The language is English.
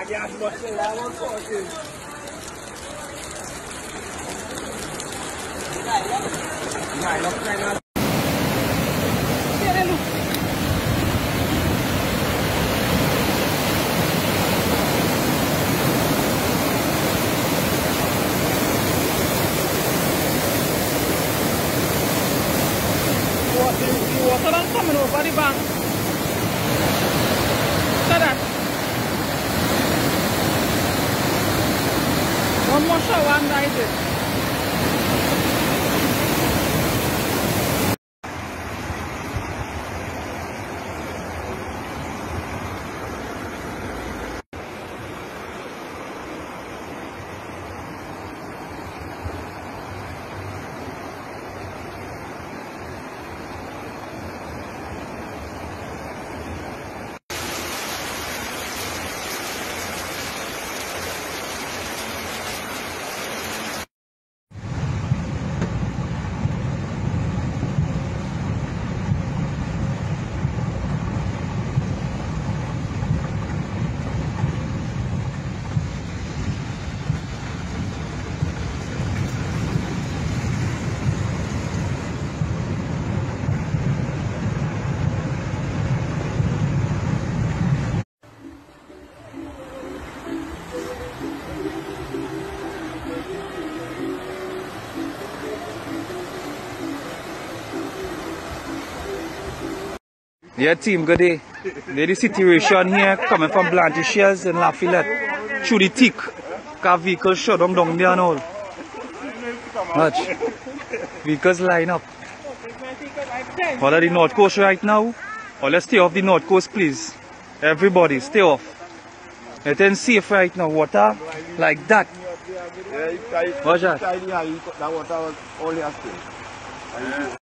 Water don't coming over the bank. Look at that. One more shower and that is it. Yeah, team, good day. There's the situation here coming from Blanchishes and Lafayette through the thick car vehicles shut down there and all. Watch. Vehicles line up. All of the North Coast right now. Or let's stay off the North Coast, please. Everybody, stay off. It ain't safe right now. Water like that. Watch that.